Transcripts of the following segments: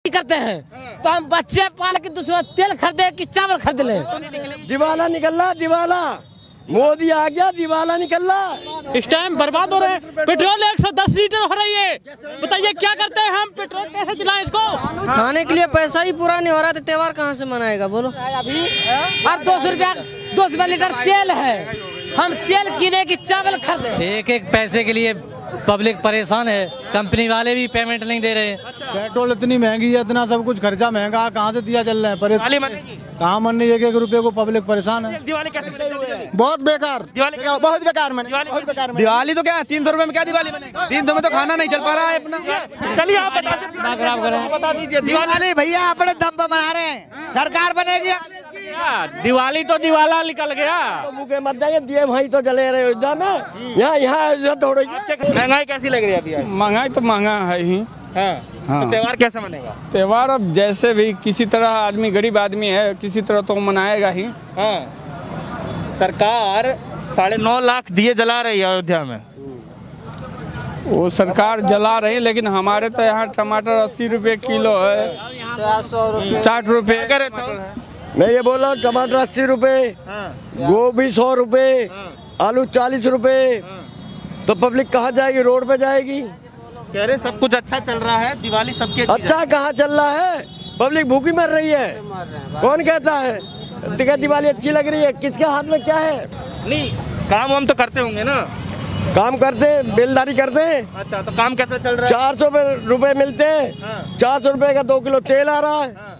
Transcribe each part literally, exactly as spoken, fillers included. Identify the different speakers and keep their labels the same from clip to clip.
Speaker 1: करते हैं तो हम बच्चे पाल के दूसरा तेल खरीदे कि चावल खरीद ले।
Speaker 2: दिवाला निकल रहा, दिवाला मोदी आ गया, दिवाला निकल रहा।
Speaker 3: इस टाइम बर्बाद हो रहे हैं। पेट्रोल एक सौ दस लीटर हो रही है, बताइए क्या करते हैं हम, पेट्रोल कैसे चलाएं इसको?
Speaker 4: खाने के लिए पैसा ही पूरा नहीं हो रहा तो त्योहार कहाँ से मनाएगा बोलो?
Speaker 1: अभी और दो सौ रुपया दो सौ लीटर तेल है, हम तेल किने की चावल खरीदे।
Speaker 5: एक एक पैसे के लिए पब्लिक परेशान है, कंपनी वाले भी पेमेंट नहीं दे रहे।
Speaker 6: पेट्रोल इतनी महंगी है, इतना सब कुछ खर्चा महंगा, कहाँ से दिया चल रहा है? कहाँ मन नहीं, एक एक रुपए को पब्लिक परेशान है।
Speaker 3: दिवाली कैसे मनाएंगे?
Speaker 6: बहुत बेकार,
Speaker 3: दिवाली
Speaker 6: बहुत बेकार मने, बहुत बेकार।
Speaker 7: दिवाली तो क्या तीन सौ रुपए में क्या दिवाली बनेगी? तीन सौ में तो खाना नहीं चल पा रहा है अपना।
Speaker 3: चलिए आप बता दीजिए, बता दीजिए
Speaker 8: दिवाली भैया अपने दम पर मना रहे हैं, सरकार बनेगी।
Speaker 3: दिवाली तो दिवाला निकल गया,
Speaker 2: तो भूखे मत जाएंगे, दिए वहीं तो जले रहे अयोध्या में, यहाँ यहाँ इज्जत हो रही है।
Speaker 3: महंगाई कैसी लग रही है अभी?
Speaker 9: महंगाई तो महंगा है ही।
Speaker 3: हाँ।
Speaker 9: हाँ।
Speaker 3: तो त्योहार कैसे मनेगा?
Speaker 9: त्योहार अब जैसे भी किसी तरह आदमी गरीब आदमी है, किसी तरह तो मनाएगा ही।
Speaker 3: हाँ। सरकार साढ़े नौ लाख दिए जला रही है अयोध्या में।
Speaker 9: वो सरकार जला रही है, लेकिन हमारे तो यहाँ टमाटर अस्सी रुपए किलो है, साठ रुपए।
Speaker 2: मैं ये बोल रहा हूँ टमाटर अस्सी रुपए, गोभी सौ रुपए, आलू चालीस रुपए, तो पब्लिक कहाँ जाएगी? रोड पे जाएगी।
Speaker 3: कह रहे सब कुछ अच्छा चल रहा है, दिवाली सबके
Speaker 2: अच्छा कहाँ चल रहा है? पब्लिक भूखी मर रही है। कौन कहता है दिखा दिवाली अच्छी लग रही है? किसके हाथ में क्या है?
Speaker 3: नहीं, काम वाम तो करते होंगे ना?
Speaker 2: काम करते, बेलदारी करते।
Speaker 3: अच्छा, तो काम कैसा चल रहा है?
Speaker 2: चार सौ रुपए मिलते हैं, चार सौ रुपए का दो किलो तेल आ रहा है,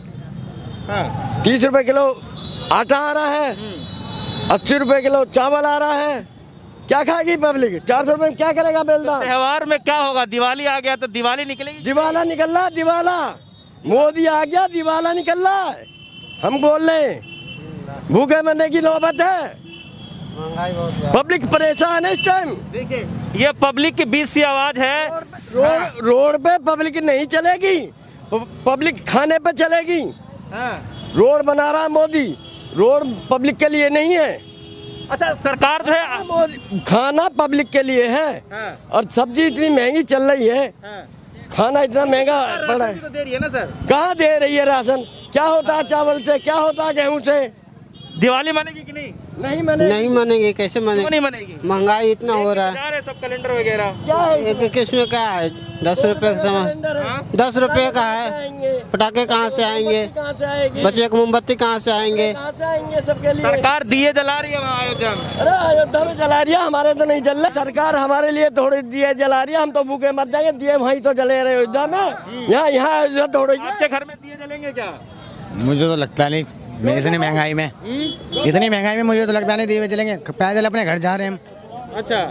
Speaker 2: तीस रुपए किलो आटा आ रहा है, अस्सी रुपए किलो चावल आ रहा है। क्या खाएगी पब्लिक? चार सौ रुपए में क्या करेगा बेलदार?
Speaker 3: त्योहार में क्या होगा? दिवाली आ गया तो दिवाली निकलेगी।
Speaker 2: दिवाला निकल रहा, दिवाला मोदी आ गया, दिवाला निकल रहा है। हम बोल रहे हैं भूखे मरने की नौबत है, पब्लिक परेशान है इस टाइम।
Speaker 3: देखिए ये पब्लिक की बीच सी आवाज है।
Speaker 2: रोड रोड पे पब्लिक नहीं चलेगी, पब्लिक खाने पे चलेगी। रोड बना रहा मोदी, रोड पब्लिक के लिए नहीं है।
Speaker 3: अच्छा, सरकार जो है
Speaker 2: खाना पब्लिक के लिए है। हाँ। और सब्जी इतनी महंगी चल रही है। हाँ। खाना इतना महंगा पड़ा है,
Speaker 3: तो दे रही है ना सर?
Speaker 2: कहाँ दे रही है राशन? क्या होता है चावल से, क्या होता है गेहूं से?
Speaker 3: दिवाली मनेगी कि नहीं?
Speaker 2: नहीं मनेगी।
Speaker 8: नहीं मनेगी, कैसे मनेगी?
Speaker 3: नहीं मनेगी,
Speaker 8: महंगाई इतना हो रहा है।
Speaker 3: सब कैलेंडर वगैरह
Speaker 2: क्या है?
Speaker 8: एक किस्म क्या है? दस रुपए का सामान, दस रुपए का है। पटाखे कहाँ से आएंगे? बच्चे को मोमबत्ती कहाँ से आएंगे?
Speaker 2: सबके लिए
Speaker 3: सरकार दिए जला रही है वहाँ अयोध्या में।
Speaker 2: अरे अयोध्या में जला रही है, हमारे तो नहीं जल रहा। सरकार हमारे लिए थोड़े दिए जला रही है, हम तो भूखे मर जाएंगे, दिए वहीं तो जले रहे अयोध्या में, यहाँ यहाँ इज्जत हो रही है।
Speaker 3: आपके घर में दिए जलेंगे क्या?
Speaker 7: मुझे तो लगता नहीं, मैं इतनी महंगाई में इतनी महंगाई में मुझे तो लगता नहीं दिए चलेंगे, पैदल अपने घर जा रहे हैं हम।
Speaker 3: अच्छा,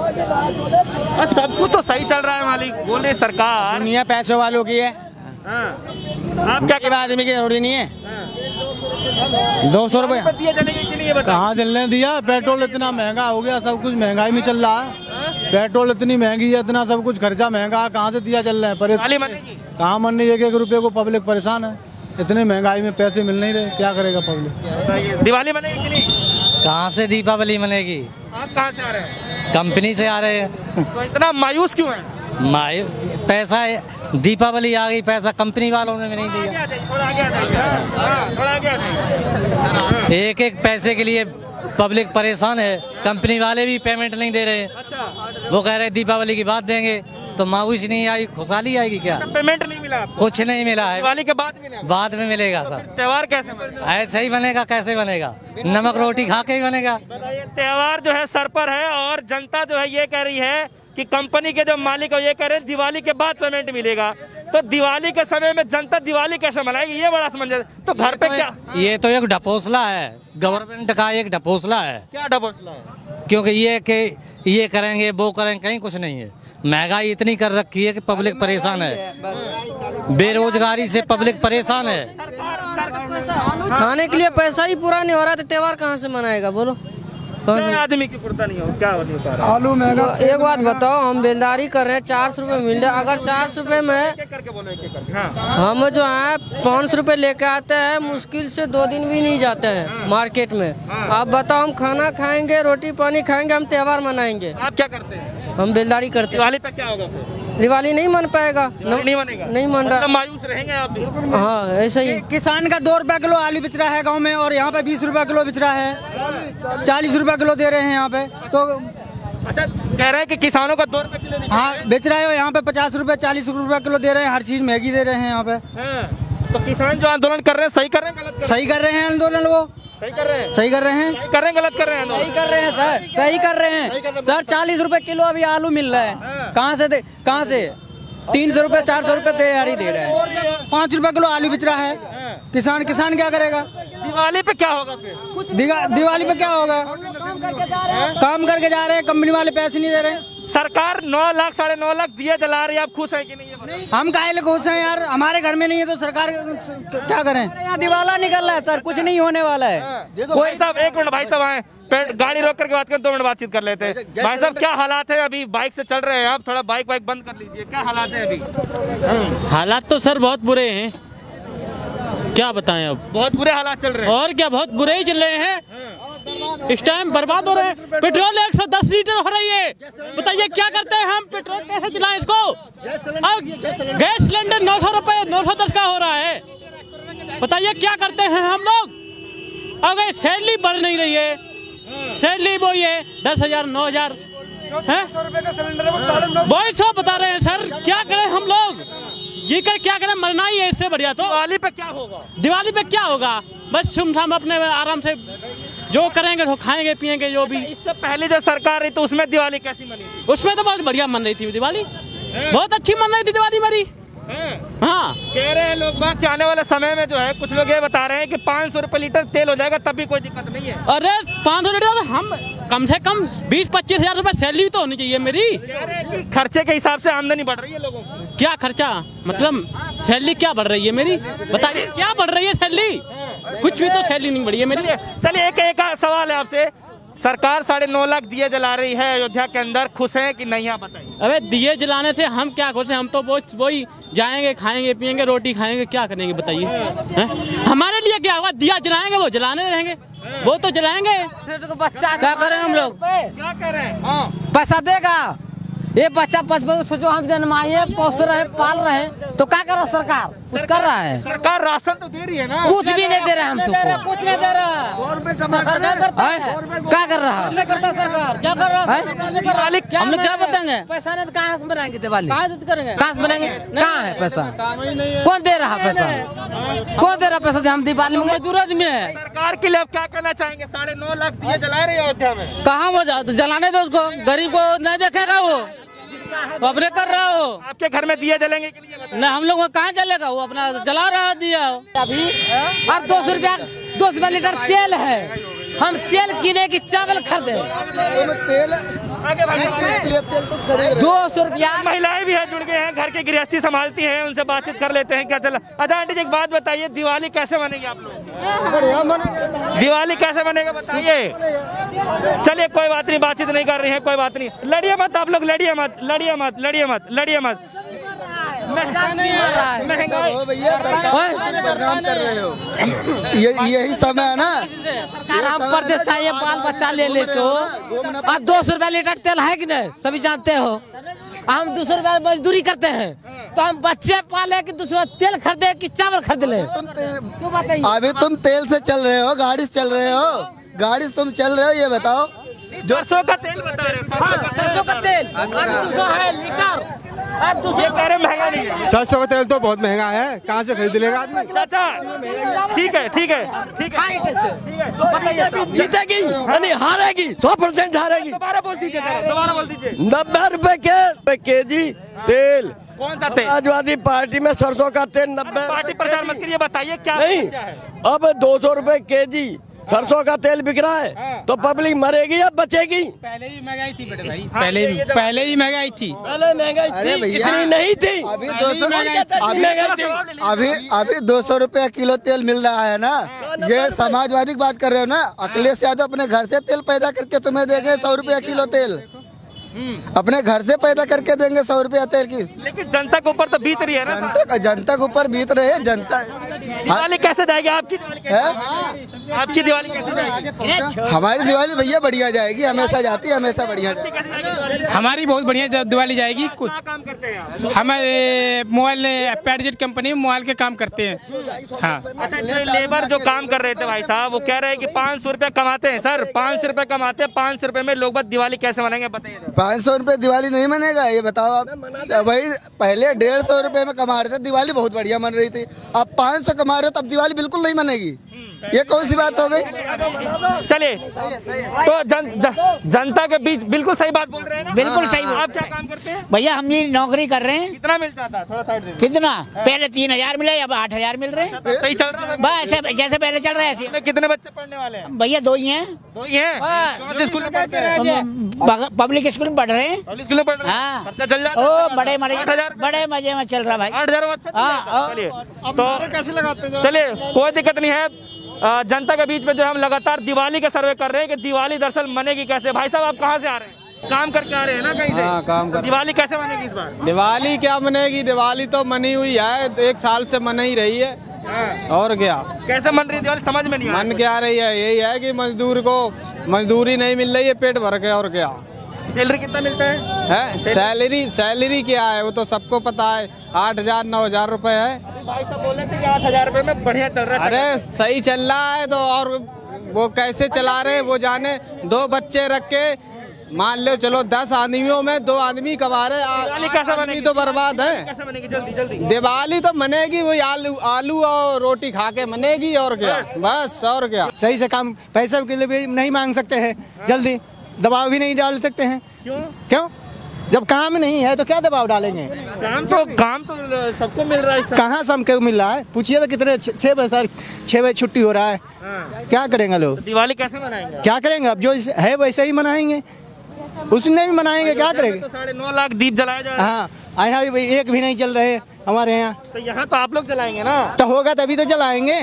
Speaker 3: सब कुछ तो सही चल रहा है मालिक, बोल रहे सरकार।
Speaker 7: दुनिया पैसों वालों की है।
Speaker 3: हाँ। आप क्या
Speaker 7: आदमी की थोड़ी नहीं है। दो सौ रुपये
Speaker 3: दिए जलेंगे कि नहीं?
Speaker 6: कहाँ जलने दिया? पेट्रोल इतना महंगा हो गया, सब कुछ महंगाई में चल रहा है। पेट्रोल इतनी महंगी है, इतना सब कुछ खर्चा महंगा, कहाँ से दिया चल रहा है? परेशान कहाँ मन नहीं, एक एक रुपये को पब्लिक परेशान है। इतनी महंगाई में पैसे मिल नहीं रहे, क्या करेगा पब्लिक?
Speaker 3: दिवाली मनेगी कि नहीं?
Speaker 5: कहाँ से दीपावली मनेगी?
Speaker 3: आप कहाँ से आ रहे हैं?
Speaker 5: कंपनी से आ रहे हैं।
Speaker 3: तो इतना मायूस क्यों है?
Speaker 5: मायू पैसा है, दीपावली आ गई, पैसा कंपनी वालों ने भी नहीं दिया।
Speaker 3: थोड़ा आगे आ जाइए, थोड़ा आगे आ जाइए।
Speaker 5: एक एक पैसे के लिए पब्लिक परेशान है, कंपनी वाले भी पेमेंट नहीं दे रहे। वो कह रहे दीपावली की बात देंगे, तो मायूसी नहीं आई, खुशहाली आएगी क्या?
Speaker 3: पेमेंट नहीं मिला आपको?
Speaker 5: कुछ नहीं मिला है,
Speaker 3: दिवाली के बाद मिला?
Speaker 5: बाद में मिलेगा सर।
Speaker 3: त्योहार कैसे बनेगा?
Speaker 5: ऐसे ही बनेगा, कैसे बनेगा? नमक रोटी खा के ही बनेगा।
Speaker 3: त्योहार जो है सर पर है, और जनता जो है ये कह रही है कि कंपनी के जो मालिक है ये कह रहे हैं दिवाली के बाद पेमेंट मिलेगा। तो दिवाली के समय में जनता दिवाली कैसे मनाएगी, ये बड़ा समझ। तो घर पे क्या?
Speaker 5: ये तो एक ढपोसला है, गवर्नमेंट का एक ढपोसला है।
Speaker 3: क्या ढपोसला है?
Speaker 5: क्योंकि ये के ये करेंगे वो करेंगे, कहीं कुछ नहीं है। महंगाई इतनी कर रखी है कि पब्लिक परेशान है, बेरोजगारी से पब्लिक परेशान है।
Speaker 4: खाने के लिए पैसा ही पूरा नहीं हो रहा तो त्योहार कहाँ से मनाएगा बोलो?
Speaker 3: आदमी की पुरता नहीं हो, क्या होती है?
Speaker 6: आलू महंगा।
Speaker 4: एक बात बताओ, हम बेलदारी कर रहे हैं, चार सौ रुपये मिल रहा है। अगर चार सौ रुपये में हम जो है पाँच सौ रुपये लेके आते हैं, मुश्किल से दो दिन भी नहीं जाते हैं मार्केट में। आप बताओ, हम खाना खाएंगे, रोटी पानी खाएंगे, हम त्योहार मनाएंगे?
Speaker 3: आप क्या करते हैं?
Speaker 4: हम बेलदारी करते हैं।
Speaker 3: दिवाली पे क्या होगा?
Speaker 4: दिवाली नहीं मन पाएगा।
Speaker 3: नहीं बनेगा,
Speaker 4: नहीं मन रहा,
Speaker 3: मायूस रहेंगे आप भी।
Speaker 4: हाँ ऐसा ही।
Speaker 10: किसान का दो रुपए किलो आलू बिच रहा है गांव में, और यहाँ पे बीस रुपए किलो बिच रहा है, चालीस रुपए किलो दे रहे हैं यहाँ पे। तो
Speaker 3: अच्छा, कह रहे हैं कि किसानों का दो रुपए किलो
Speaker 10: हाँ बेच रहे हो, यहाँ पे पचास रुपए चालीस रुपए किलो दे रहे हैं, हर चीज महंगी दे रहे हैं यहाँ पे।
Speaker 3: तो किसान जो आंदोलन कर रहे हैं सही कर रहे हैं गलत कर रहे हैं?
Speaker 10: सही कर रहे हैं आंदोलन, वो
Speaker 3: सही कर रहे हैं,
Speaker 10: सही कर रहे हैं,
Speaker 3: सही कर रहे हैं गलत कर रहे हैं?
Speaker 11: सही कर रहे हैं सर, सही कर रहे हैं सर। चालीस रुपए किलो अभी आलू मिल रहा है, कहाँ से दे कहाँ से तीन सौ रुपए चार सौ रुपए तैयारी दे रहा है,
Speaker 10: पाँच रुपए किलो आलू बिच रहा है। किसान किसान क्या करेगा?
Speaker 3: दिवाली पे क्या होगा फिर?
Speaker 10: दिवाली पे क्या होगा? काम करके जा रहे हैं, कंपनी वाले पैसे नहीं दे रहे हैं।
Speaker 3: सरकार नौ लाख साढ़े नौ लाख दिए जला रही है, आप खुश हैं कि नहीं?
Speaker 10: हम काहे खुश हैं यार, हमारे घर में नहीं है तो सरकार क्या करें?
Speaker 11: यहाँ दिवाला निकल रहा है सर, कुछ नहीं होने वाला है।
Speaker 3: कोई साहब एक मिनट, भाई साहब आए, गाड़ी रोक करके बात करें, दो मिनट बातचीत कर लेते हैं। भाई साहब क्या हालात है अभी? बाइक से चल रहे हैं आप, थोड़ा बाइक वाइक बंद कर लीजिए, क्या हालात है अभी?
Speaker 12: हालात तो सर बहुत बुरे हैं, क्या बताएं अब,
Speaker 3: बहुत बुरे हालात चल रहे हैं।
Speaker 12: और क्या, बहुत बुरे ही चल रहे हैं, इस टाइम बर्बाद हो रहे हैं। पेट्रोल एक सौ दस लीटर हो रही है, बताइए क्या करते हैं हम, पेट्रोल कैसे चलाएं इसको? अब गैस सिलेंडर नौ सौ रुपए नौ सौ दस का हो रहा है, बताइए क्या करते हैं हम लोग? अगर सैलरी बढ़ नहीं रही है, सैलरी वो ये दस हजार नौ हजार वही सौ बता रहे हैं सर, क्या करें हम लोग? जी कर क्या करें, मरना ही है, इससे बढ़िया तो।
Speaker 3: दिवाली पे क्या होगा?
Speaker 12: दिवाली पे क्या होगा, बस हम अपने आराम से जो करेंगे तो खाएंगे पिएंगे जो भी।
Speaker 3: इससे पहले जो सरकार रही तो उसमें दिवाली कैसी मनी थी?
Speaker 12: उसमें तो बहुत बढ़िया मन रही थी दिवाली, बहुत अच्छी मन रही थी दिवाली मेरी। हाँ,
Speaker 3: कह रहे हैं लोग बात कि आने वाले समय में जो है, कुछ लोग ये बता रहे हैं कि पाँच सौ रुपए लीटर तेल हो जाएगा तब भी कोई दिक्कत नहीं है।
Speaker 12: अरे पाँच सौ लीटर, हम कम से कम बीस पच्चीस हजार रुपए सैलरी तो होनी चाहिए मेरी।
Speaker 3: खर्चे के हिसाब से आमदनी बढ़ रही है लोगों की।
Speaker 12: क्या खर्चा मतलब, सैलरी क्या बढ़ रही है मेरी, बताइए क्या बढ़ रही है सैलरी? कुछ भी तो सैलरी नहीं बढ़ी है मेरी।
Speaker 3: चलिए एक एक सवाल है आपसे, सरकार साढ़े नौ लाख दिए जला रही है अयोध्या के अंदर, खुश हैं कि नहीं, आप बताइए।
Speaker 12: अबे दिए जलाने से हम क्या खुश हैं, हम तो वो वही जाएंगे खाएंगे पिएंगे रोटी खाएंगे, क्या करेंगे बताइए? हमारे लिए क्या होगा, दिया जलाएंगे वो जलाने रहेंगे, वो तो जलाएंगे।
Speaker 1: बच्चा क्या करें हम लोग,
Speaker 3: क्या करें? हाँ
Speaker 1: पैसा देगा ये बच्चा बचपन सोचो हम जन्माए पोस रहे पाल रहे, तो क्या कर रहा सरकार? कुछ कर रहा है
Speaker 3: सरकार, राशन तो दे रही है ना,
Speaker 1: कुछ भी नहीं दे रहा हम सबको,
Speaker 11: कुछ नहीं दे रहा,
Speaker 1: क्या कर रहा है?
Speaker 11: क्या कर रहा है?
Speaker 1: हम लोग क्या बताएंगे? पैसा नहीं तो कहाँ से बनाएंगे दिवाली,
Speaker 11: करेंगे
Speaker 1: कहाँ से बनाएंगे? कहाँ है पैसा? कौन दे रहा पैसा? कौन दे रहा पैसा जो हम दिवाली में जरूरत में है?
Speaker 3: सरकार के लिए आप क्या कहना चाहेंगे? साढ़े नौ लाख दिए जला रहे हैं अयोध्या में,
Speaker 11: कहाँ वो जा, तो जलाने दो उसको, गरीब को नहीं देखेगा वो, वो अपने कर रहा हो।
Speaker 3: आपके घर में दिए जलेंगे के लिए
Speaker 11: नहीं, हम लोग को कहाँ जलेगा, वो अपना जला रहा दिया
Speaker 1: अभी। और दो सौ रुपया दो सौ लीटर तेल है, हम तेल किने की चावल खरीदे दो सौ रुपया।
Speaker 3: महिलाएं भी हैं जुड़ गए हैं, घर की गृहस्थी संभालती हैं, उनसे बातचीत कर लेते हैं क्या चला। अच्छा आंटी जी एक बात बताइए, दिवाली कैसे मनेगी आप लोग? दिवाली कैसे मनेगा बताइए? चलिए कोई बात नहीं, बातचीत नहीं कर रही है, कोई बात नहीं, लड़िए मत आप लोग, लड़िए मत लड़िए मत लड़िए मत लड़िए मत महंगाई
Speaker 10: कर रहे हो, ये यही समय है ना,
Speaker 1: सरकार हम परदेश से ये बाल बच्चा ले लेके हो, और दो सौ रुपया लीटर तेल है कि नहीं सभी जानते हो, हम दो सौ रुपया मजदूरी करते हैं, तो हम बच्चे पाले कि दूसरा तेल खरीदे कि चावल खरीद ले? क्यों बताइए?
Speaker 10: अभी तुम तेल से चल रहे हो, गाड़ी से चल रहे हो, गाड़ी से तुम चल रहे हो, ये बताओ।
Speaker 3: सरसों का तेल बता रहे हैं,
Speaker 1: सरसों का तेल दो सौ है लीटर, अब दूसरे
Speaker 3: कह रहे महंगा नहीं है।
Speaker 6: सरसों का तेल तो बहुत महंगा है, कहाँ से खरीद लेगा आदमी?
Speaker 3: चाचा ठीक है ठीक है ठीक है,
Speaker 2: जीतेगी यानी हारेगी, सौ परसेंट हारेगी।
Speaker 3: दोबारा बोल दीजिए, दोबारा बोल दीजिए।
Speaker 2: नब्बे रुपए के के जी तेल,
Speaker 3: कौन सा तेल?
Speaker 2: समाजवादी पार्टी में सरसों का तेल नब्बे।
Speaker 3: पार्टी प्रचार मत करिए, बताइए क्या
Speaker 2: नहीं, अब दो सौ रुपए के जी सरसों का तेल बिक रहा है, तो पब्लिक मरेगी या बचेगी?
Speaker 13: पहले ही महंगाई थी बड़े भाई, पहले भी पहले ही महंगाई थी,
Speaker 2: पहले महंगाई थी, इतनी नहीं थी,
Speaker 10: अभी दो सौ अभी अभी दो सौ रुपया किलो तेल मिल रहा है ना, ये समाजवादी की बात कर रहे हो ना। अखिलेश यादव अपने घर से तेल पैदा करके तुम्हें देंगे सौ रुपया किलो तेल, अपने घर से पैदा करके देंगे सौ रुपया तेल की,
Speaker 3: लेकिन जनता के ऊपर तो बीत रही है ना,
Speaker 10: जनता जनता के ऊपर बीत रहे, जनता
Speaker 3: दिवाली कैसे जाएगी आपकी? दिवाली कैसे आपकी दिवाली कैसे जाएगी?
Speaker 10: हमारी दिवाली भैया बढ़िया जाएगी, हमेशा जाती है, हमेशा बढ़िया।
Speaker 13: हमारी बहुत बढ़िया दिवाली जाएगी।
Speaker 3: क्या काम करते हैं आप?
Speaker 13: हमारे मोबाइल पैडजेट कंपनी में मोबाइल के काम करते हैं। हाँ।
Speaker 3: अच्छा, जो लेबर जो काम कर रहे थे भाई साहब, वो कह रहे हैं कि पाँच सौ रुपया कमाते हैं सर, पाँच सौ रुपया कमाते हैं, पाँच सौ रुपये में लोग बस दिवाली कैसे मनाएंगे बताइए।
Speaker 10: पाँच सौ रुपये दिवाली नहीं मनेगा, ये बताओ आप। भाई पहले डेढ़ सौ रुपये में कमा रहे थे, दिवाली बहुत बढ़िया मन रही थी। अब पाँच सौ कमा रहे हो तब दिवाली बिल्कुल नहीं मनेगी, ये कौन सी बात हो गई?
Speaker 3: चलिए, तो जन, जन, जनता के बीच बिल्कुल सही बात बोल रहे हैं ना?
Speaker 14: बिल्कुल सही।
Speaker 3: आप क्या काम करते हैं?
Speaker 14: भैया हम ये नौकरी कर रहे हैं।
Speaker 3: कितना मिलता था? थोड़ा साइड दे।
Speaker 14: कितना? पहले तीन हजार मिले, अब आठ हजार मिल रहे हैं।
Speaker 3: सही चल रहा है
Speaker 14: बस जैसे पहले चल रहा है ऐसे।
Speaker 3: कितने बच्चे पढ़ने वाले हैं?
Speaker 14: भैया दो ही हैं।
Speaker 3: दो ही हैं? कौन से स्कूल में पढ़ते हैं?
Speaker 14: पब्लिक स्कूल में पढ़ रहे हैं।
Speaker 3: पब्लिक स्कूल में पढ़ रहे हैं?
Speaker 14: हाँ।
Speaker 3: खर्चा चल जाता है?
Speaker 14: ओ बड़े मजे, बड़े मजे में चल रहा भाई।
Speaker 3: आठ हजार चलिए, तो कैसे लगाते हैं? चलिए, कोई दिक्कत नहीं है। जनता के बीच में जो हम लगातार दिवाली का सर्वे कर रहे हैं कि दिवाली दरअसल मनेगी कैसे। भाई साहब, आप कहाँ से आ रहे हैं? काम करके आ रहे हैं ना कहीं से?
Speaker 6: हाँ, काम कर।
Speaker 3: दिवाली कैसे मनेगी इस बार?
Speaker 6: दिवाली क्या मनेगी, दिवाली तो मनी हुई है, एक साल से मन ही रही है। हाँ। और क्या
Speaker 3: कैसे मन रही दिवाली समझ में नहीं आ
Speaker 6: मन क्या रही है, यही है कि मजदूर को मजदूरी नहीं मिल रही है, पेट भर के। और क्या
Speaker 3: सैलरी कितना मिलता है?
Speaker 6: है सैलरी सैलरी क्या है वो तो सबको पता है, आठ हजार नौ हजार रुपए है।
Speaker 3: भाई साहब बोल रहे थे कि आठ हजार रुपए में बढ़िया चल रहा है।
Speaker 6: अरे सही चल रहा है तो, और वो कैसे चला रहे वो जाने। दो बच्चे रख के मान लो, चलो दस आदमियों में दो आदमी कमा रहे, आदमी तो बर्बाद है।
Speaker 3: कैसे मनेगी? जल्दी जल्दी।
Speaker 6: दिवाली तो मनेगी वही आलू आलू और रोटी खा के मनेगी, और क्या बस। और क्या
Speaker 15: सही से काम पैसे के लिए भी नहीं मांग सकते हैं, जल्दी दबाव भी नहीं डाल सकते हैं।
Speaker 3: क्यों?
Speaker 15: क्यों? जब काम नहीं है तो क्या दबाव डालेंगे?
Speaker 3: काम तो काम तो सबको मिल रहा है।
Speaker 15: कहाँ सबको मिल रहा है? पूछिए तो कितने छह बजे छह बजे छुट्टी हो रहा है। हाँ। क्या करेंगे लोग?
Speaker 3: तो दिवाली कैसे मनाएंगे?
Speaker 15: क्या करेंगे? अब जो है वैसे ही मनाएंगे, उसने भी मनाएंगे, क्या करेंगे?
Speaker 3: तो साढ़े नौ लाख दीप जलाया जा रहा है।
Speaker 15: हाँ, यहाँ भी एक भी नहीं चल रहे हमारे यहाँ।
Speaker 3: तो यहाँ तो आप लोग जलाएंगे ना?
Speaker 15: तो होगा तभी तो जलाएंगे।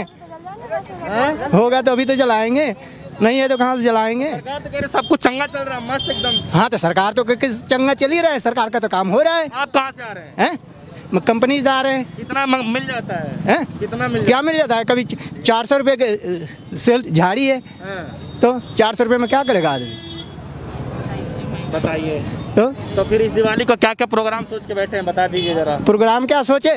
Speaker 15: होगा तो अभी तो जलाएंगे, नहीं है तो कहाँ से जलाएंगे?
Speaker 3: सरकार तो कह रहे सब कुछ चंगा चल रहा है, मस्त एकदम।
Speaker 15: हाँ, तो सरकार तो चंगा चल ही रहा है, सरकार का तो काम हो रहा है।
Speaker 3: आप कहाँ से आ रहे हैं?
Speaker 15: हैं? कंपनी से आ रहे हैं।
Speaker 3: कितना मिल जाता है?
Speaker 15: हैं?
Speaker 3: कितना मिल
Speaker 15: क्या मिल जाता है? कभी चार सौ रुपये के सेल झाड़ी है, तो चार सौ रुपये में क्या करेगा आदमी?
Speaker 3: बताइए।
Speaker 15: तो
Speaker 3: तो फिर इस दिवाली को क्या क्या प्रोग्राम सोच के बैठे हैं, बता दीजिए जरा।
Speaker 15: प्रोग्राम क्या सोचे?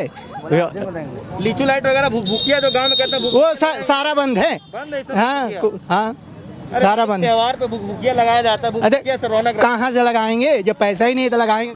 Speaker 3: लीचू लाइट वगैरह भूकिया जो गांव में कहते हैं
Speaker 15: वो सा, सारा बंद है।
Speaker 3: बंद है?
Speaker 15: हाँ हाँ, सारा बंद।
Speaker 3: त्योहार पे भूकिया लगाया जाता है, भूकिया से रौनक।
Speaker 15: कहाँ से लगाएंगे? जब पैसा ही नहीं तो लगाएंगे।